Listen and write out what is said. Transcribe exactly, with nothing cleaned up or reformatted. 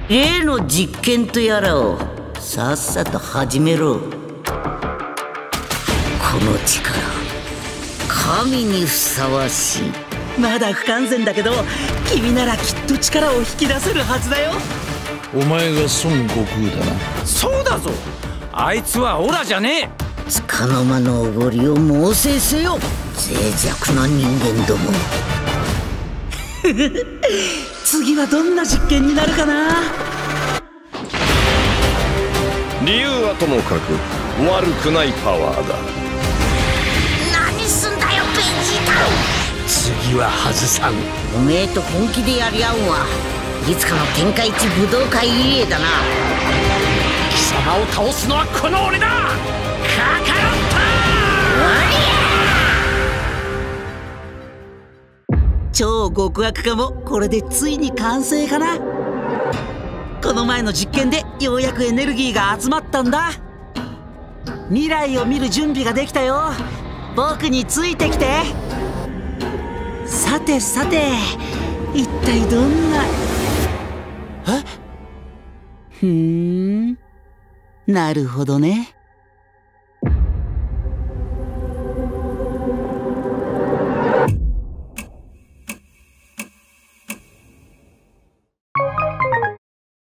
例の実験とやらをさっさと始めろ。この力、神にふさわしい。 まだ不完全だけど、君ならきっと力を引き出せるはずだよ。 お前が孫悟空だな。 そうだぞ、あいつはオラじゃねえ。 束の間のおごりを猛省せよ、脆弱な人間ども。 次はどんな実験になるかな。 理由はともかく悪くないパワーだ。 何すんだよベジータ。 次は外さん。 おめえと本気でやり合うわ。いつかの天下一武道会リレーだな。 貴様を倒すのはこの俺だ。カカロッタ。 超極悪化もこれでついに完成かな。この前の実験でようやくエネルギーが集まったんだ。未来を見る準備ができたよ。僕についてきて。さてさて、一体どんな。え？ふーん、なるほどね。